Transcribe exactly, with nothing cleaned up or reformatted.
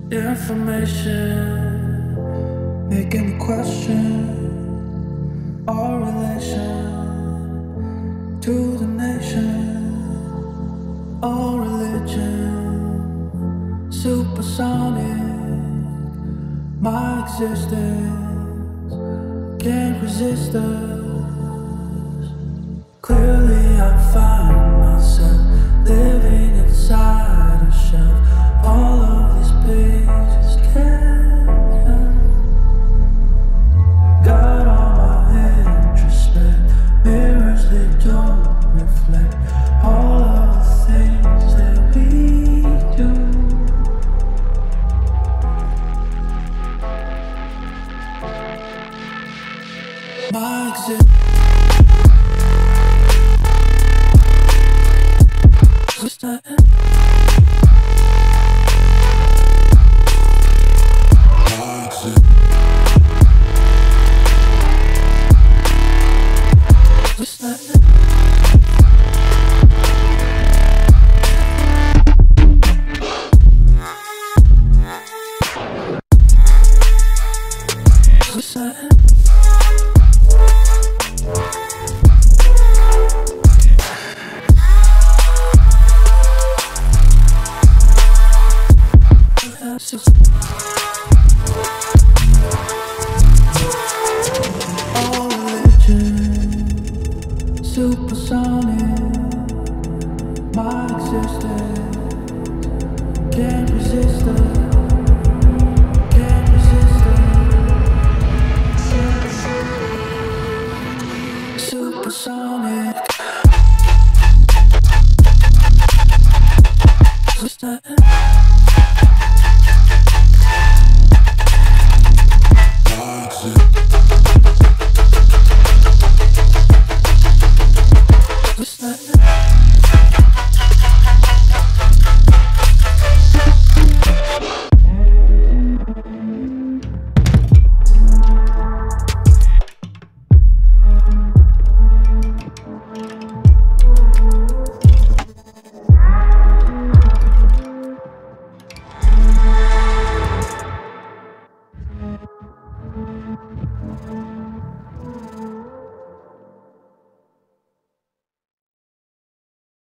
Information making me question our relation to the nation, our religion. Supersonic, my existence can't resist us. Clearly I find myself living inside a shell. All of these pages can't help. Got all my introspect, mirrors they don't reflect all of the things that we do. My existence Supersonic, my existence can't resist us.